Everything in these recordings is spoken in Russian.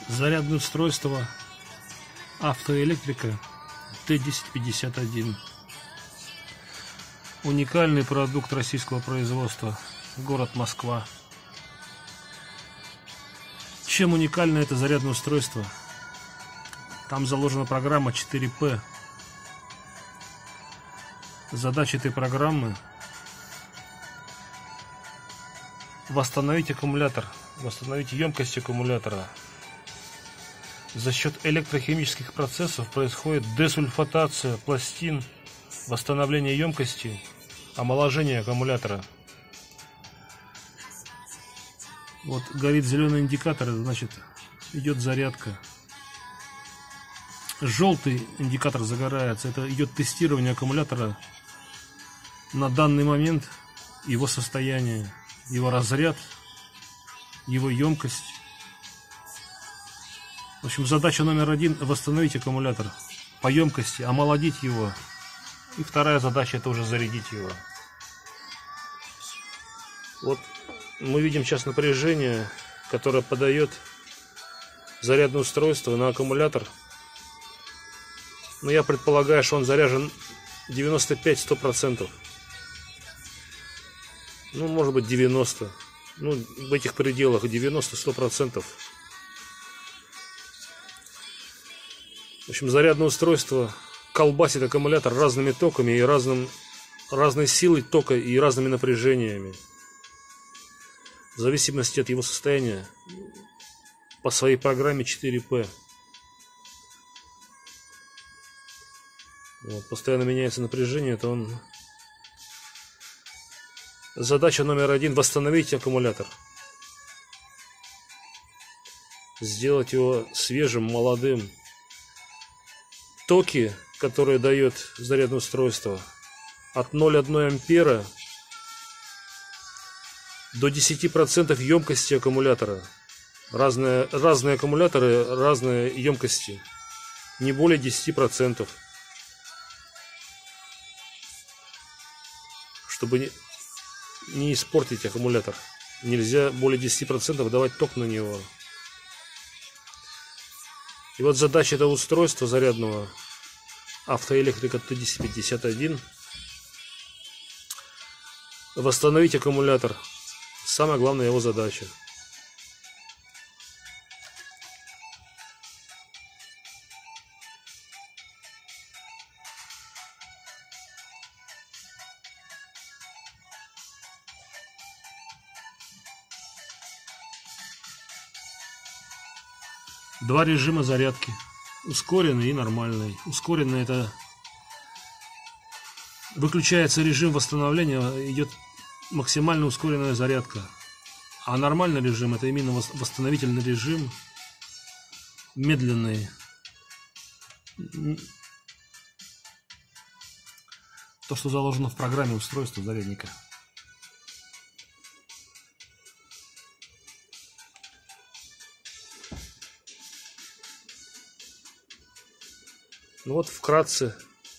Зарядное устройство автоэлектрика Т1051. Уникальный продукт российского производства. Город Москва. Чем уникально это зарядное устройство? Там заложена программа 4P. Задача этой программы — восстановить аккумулятор, восстановить емкость аккумулятора. За счет электрохимических процессов происходит десульфатация пластин, восстановление емкости, омоложение аккумулятора. Вот горит зеленый индикатор, значит идет зарядка. Желтый индикатор загорается, это идет тестирование аккумулятора на данный момент, его состояние, его разряд, его емкость. В общем, задача номер один — восстановить аккумулятор по емкости, омолодить его. И вторая задача — это уже зарядить его. Вот мы видим сейчас напряжение, которое подает зарядное устройство на аккумулятор. Но я предполагаю, что он заряжен 95-100%. Ну, может быть, 90%. Ну, в этих пределах 90-100%. В общем, зарядное устройство колбасит аккумулятор разными токами и разной силой тока и разными напряжениями. В зависимости от его состояния по своей программе 4P. Вот, постоянно меняется напряжение, это он... Задача номер один — восстановить аккумулятор. Сделать его свежим, молодым. Токи, которые дает зарядное устройство, от 0,1 ампера до 10% емкости аккумулятора. Разные аккумуляторы, разные емкости. Не более 10%. Чтобы не испортить аккумулятор. Нельзя более 10% давать ток на него. И вот задача этого устройства зарядного автоэлектрика Т1051 — восстановить аккумулятор. Самая главная его задача. Два режима зарядки. Ускоренный и нормальный. Ускоренный — это выключается режим восстановления, идет максимально ускоренная зарядка. А нормальный режим — это именно восстановительный режим, медленный. То, что заложено в программе устройства зарядника. Ну вот вкратце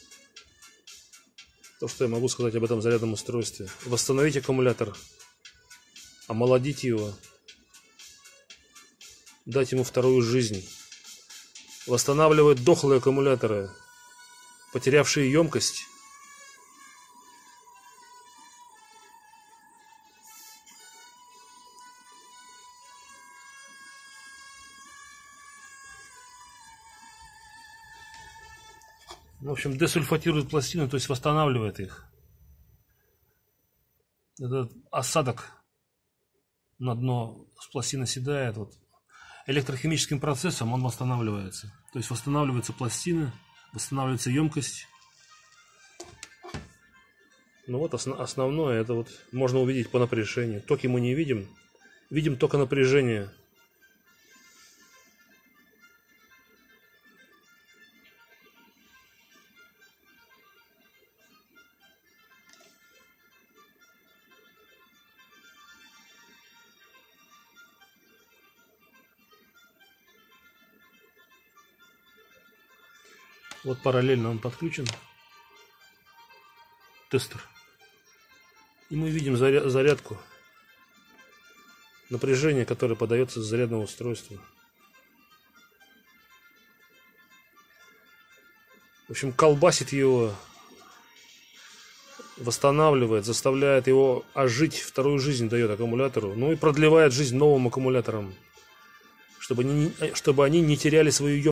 то, что я могу сказать об этом зарядном устройстве. Восстановить аккумулятор, омолодить его, дать ему вторую жизнь. Восстанавливать дохлые аккумуляторы, потерявшие емкость. В общем, десульфатирует пластины, то есть восстанавливает их. Этот осадок на дно с пластины седает. Вот. Электрохимическим процессом он восстанавливается. То есть восстанавливаются пластины, восстанавливается емкость. Ну вот основное, это вот можно увидеть по напряжению. Токи мы не видим. Видим только напряжение. Вот параллельно он подключен. Тестер. И мы видим зарядку. Напряжение, которое подается с зарядного устройства. В общем, колбасит его, восстанавливает, заставляет его ожить, вторую жизнь дает аккумулятору, ну и продлевает жизнь новым аккумуляторам, чтобы они не теряли свою